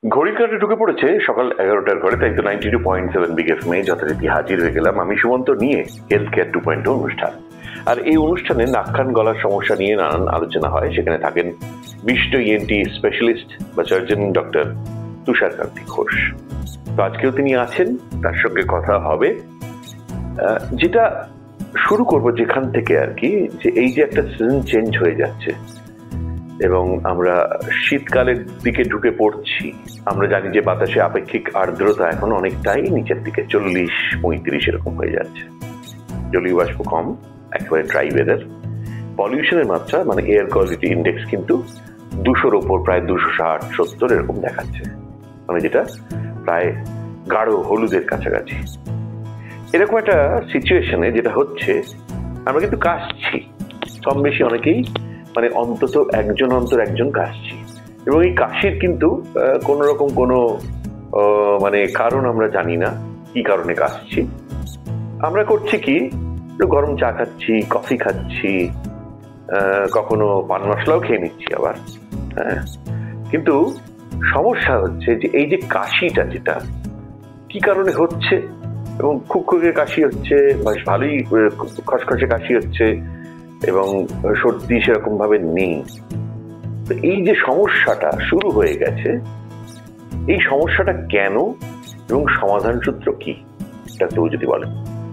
ঘড়ির কাঁটা ঢুকে পড়েছে সকাল 11টার ঘরে, তাই তো 92.7 বিগ এফএম যথারীতি হাজির হয়ে গেলাম আমি সুমন্ত নিয়ে হেলথ কেয়ার 2.0 অনুষ্ঠান। আর এই অনুষ্ঠানে নাক কান গলার সমস্যা নিয়ে নানান আলোচনা হয়। সেখানে থাকেন বিশিষ্ট ইএনটি স্পেশালিস্ট বা সার্জন ডক্টর তুষারকান্তি ঘোষ। তো আজকেও তিনি আছেন, তার সঙ্গে কথা হবে। যেটা শুরু করব যেখান থেকে আর কি, যে এই যে একটা সিজন চেঞ্জ হয়ে যাচ্ছে এবং আমরা শীতকালের দিকে ঢুকে পড়ছি। আমরা জানি যে বাতাসে আপেক্ষিক আর্দ্রতা এখন অনেকটাই নিচের দিকে 40-35 এরকম হয়ে যাচ্ছে। জলীয় বাষ্প কম, একেবারে ড্রাই ওয়েদার। পলিউশনের মাত্রা মানে এয়ার কোয়ালিটি ইন্ডেক্স কিন্তু 200-র ওপর, প্রায় 260-70 এরকম দেখাচ্ছে, মানে যেটা প্রায় গাঢ় হলুদের কাছাকাছি। এরকম একটা সিচুয়েশনে যেটা হচ্ছে, আমরা কিন্তু কাশছি কম বেশি অনেকেই, মানে অন্তত একজন অন্তর একজন কাশছি। এবং এই কাশির কিন্তু কোন রকম কোনো মানে কারণ আমরা জানি না, কি কারণে কাশছি। আমরা করছি কি, একটু গরম চা খাচ্ছি, কফি খাচ্ছি, কখনো পান মশলাও খেয়ে নিচ্ছি আবার। হ্যাঁ, কিন্তু সমস্যা হচ্ছে যে এই যে কাশিটা, যেটা কি কারণে হচ্ছে, এবং খুব খুবই কাশি হচ্ছে, বেশ ভালোই খসখসে কাশি হচ্ছে এবং সর্দি সেরকম ভাবে নেই। তো এই যে সমস্যাটা শুরু হয়ে গেছে, এই সমস্যাটা কেন এবং সমাধান সূত্র কি, ডাক্তারবাবু যদি বলেন।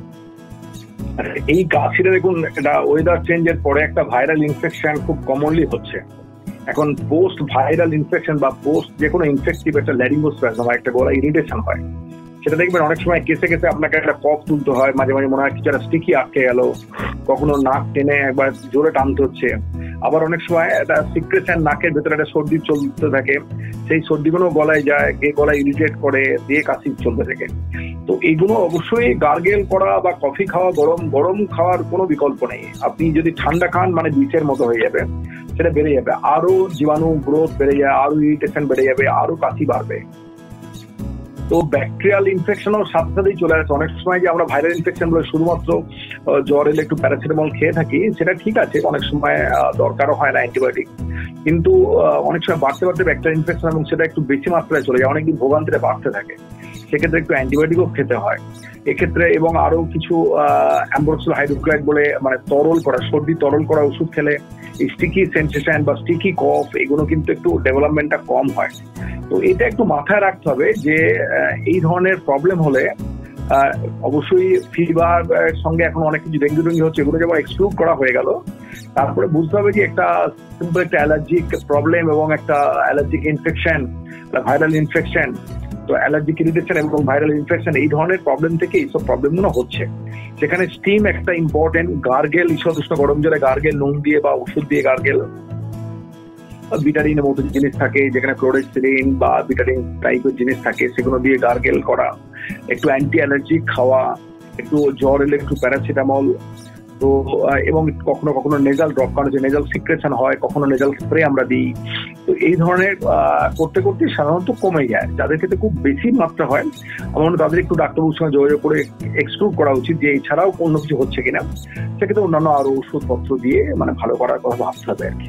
এই কাশিটা দেখুন, এটা ওয়েদার চেঞ্জের পরে একটা ভাইরাল ইনফেকশন খুব কমনলি হচ্ছে। এখন পোস্ট ভাইরাল ইনফেকশন বা পোস্ট যে কোনো ইনফেক্টিভ একটা ল্যারিঙ্গোস্পাজম বা একটা গলা ইরিটেশন হয়, সেটা দেখবেন অনেক সময় কেসে কেসে আপনাকে একটা কফ তুলতে হয়, মাঝে মাঝে মনে হয় কিছু একটা স্টিকি আটকে গেল, কখনো নাক টেনে একবার জোরে টানতে হচ্ছে, আবার অনেক সময় একটা সিক্রেশন নাকের ভেতরে একটা সর্দি চলতে থাকে, সেই সর্দিগুলো গলায় যায়, গলায় ইরিটেট করে, দিয়ে কাশি চলতে থাকে। তো এইগুলো অবশ্যই গার্গেল করা বা কফি খাওয়া, গরম গরম খাওয়ার কোনো বিকল্প নেই। আপনি যদি ঠান্ডা খান মানে বিষের মতো হয়ে যাবে, সেটা বেড়ে যাবে, আরো জীবাণু গ্রোথ বেড়ে যায়, আরো ইরিটেশন বেড়ে যাবে, আরো কাশি বাড়বে। তো ব্যাকটেরিয়াল ইনফেকশনও সাথে সাথেই চলে আসে। অনেক সময় যে আমরা ভাইরাল ইনফেকশন বলে শুধুমাত্র জ্বর এলে একটু প্যারাসিটামল খেয়ে থাকি, সেটা ঠিক আছে, অনেক সময় দরকারও হয় না অ্যান্টিবায়োটিক, কিন্তু অনেক সময় বাড়তে বাড়তে ব্যাকটেরিয়াল ইনফেকশন এবং সেটা একটু বেশি মাত্রায় চলে যায়, অনেকদিন ভোগান্তিতে বাড়তে থাকে, সেক্ষেত্রে একটু অ্যান্টিবায়োটিকও খেতে হয় এক্ষেত্রে। এবং আরো কিছু অ্যাম্বরক্সিল হাইড্রোক্সাইড বলে মানে তরল করা, সর্দি তরল করা ওষুধ খেলে স্টিকি সেন্সেশন বা স্টিকি কফ এগুলো কিন্তু একটু ডেভেলপমেন্টটা কম হয়। তো এটা একটু মাথায় রাখতে হবে যে এই ধরনের প্রবলেম হলে অবশ্যই ফিভার সঙ্গে এখন অনেক কিছু ডেঙ্গু টেঙ্গু হচ্ছে, এগুলো যেমন এক্সক্লুড করা হয়ে গেল, তারপরে বুঝতে হবে যে একটা সিম্পল একটা অ্যালার্জিক প্রবলেম এবং একটা অ্যালার্জিক ইনফেকশন, ভাইরাল ইনফেকশন। তো অ্যালার্জিক ইরিটেশন এবং ভাইরাল ইনফেকশন এই ধরনের প্রবলেম থেকে এইসব প্রবলেমগুলো হচ্ছে। সেখানে স্টিম একটা ইম্পর্টেন্ট, গার্গেল, ঈষৎ উষ্ণ গরম জলে গার্গেল, নুন দিয়ে বা ওষুধ দিয়ে গার্গেল, বিটারিনের মতো জিনিস থাকে যেখানে ক্লোরেক্সিলিন বা বিটারিন টাইপের জিনিস থাকে, সেগুলো দিয়ে গার্গেল করা, একটু অ্যান্টি অ্যালার্জিক খাওয়া, একটু জ্বর এলে একটু প্যারাসিটামল, তো এবং কখনো কখনো নেজাল ড্রপ, কারণ যে নেজাল সিক্রেশন হয়, কখনো নেজাল স্প্রে আমরা দিই। তো এই ধরনের করতে করতে সাধারণত কমে যায়। যাদের ক্ষেত্রে খুব বেশি মাত্রা হয়, আমার তাদের একটু ডাক্তারবাবুর সঙ্গে যোগাযোগ করে এক্সক্লুড করা উচিত যে এছাড়াও অন্য কিছু হচ্ছে কিনা, সেক্ষেত্রে অন্যান্য আরো ওষুধপত্র দিয়ে মানে ভালো করার কথা ভাবতে হবে আর কি।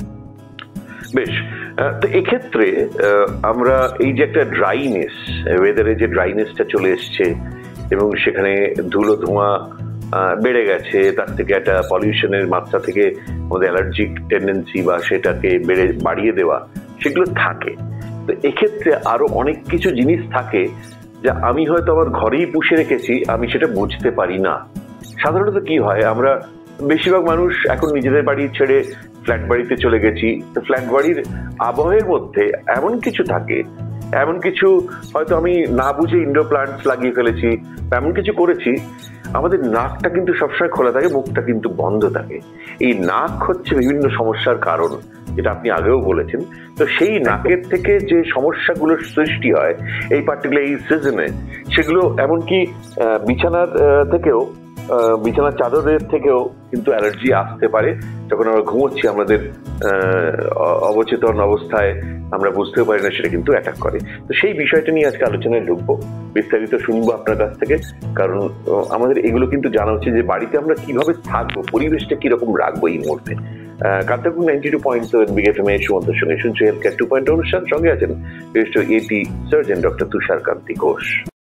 বেশ, তো এক্ষেত্রে আমরা এই যে একটা ড্রাইনেস, ওয়েদারে যে ড্রাইনেসটা চলে এসছে এবং সেখানে ধুলো ধোঁয়া বেড়ে গেছে, তার থেকে একটা পলিউশনের মাত্রা থেকে আমাদের অ্যালার্জিক টেন্ডেন্সি বা সেটাকে বাড়িয়ে দেওয়া, সেগুলো থাকে। তো এক্ষেত্রে আরো অনেক কিছু জিনিস থাকে যা আমি হয়তো আমার ঘরেই পুষে রেখেছি, আমি সেটা বুঝতে পারি না। সাধারণত কি হয়, আমরা বেশিরভাগ মানুষ এখন নিজেদের বাড়ি ছেড়ে ফ্ল্যাট বাড়িতে চলে গেছি। তো ফ্ল্যাট বাড়ির আবহের মধ্যে এমন কিছু থাকে, এমন কিছু হয়তো আমি না বুঝে ইনডোর প্লান্টস লাগিয়ে ফেলেছি, এমন কিছু করেছি, আমাদের নাকটা কিন্তু সবসময় খোলা থাকে, মুখটা কিন্তু বন্ধ থাকে। এই নাক হচ্ছে বিভিন্ন সমস্যার কারণ, যেটা আপনি আগেও বলেছেন। তো সেই নাকের থেকে যে সমস্যাগুলোর সৃষ্টি হয় এই পার্টিকুলার এই সিজনে, সেগুলো এমনকি বিছানার থেকেও, বিছানার চাদরের থেকেও কিন্তু অ্যালার্জি আসতে পারে। যখন আমরা ঘুমোচ্ছি, আমাদের অবচেতন অবস্থায় আমরা বুঝতেও পারি না, সেটা কিন্তু অ্যাটাক করে। তো সেই বিষয়টা নিয়ে আজকে আলোচনায় ঢুকবো, বিস্তারিত শুনবো আপনার কাছ থেকে। কারণ আমাদের এগুলো কিন্তু জানা উচিত যে বাড়িতে আমরা কিভাবে থাকবো, পরিবেশটা কিরকম রাখবো এই মুহূর্তে। কান্তাকুন 92.7 বিগ এফএম এর সুমন্তর সঙ্গে শুনছি হেলথ কেয়ার 2.0 অনুষ্ঠান। সঙ্গে আছেন বিশিষ্ট এটি সার্জন ডক্টর তুষার কান্তি ঘোষ।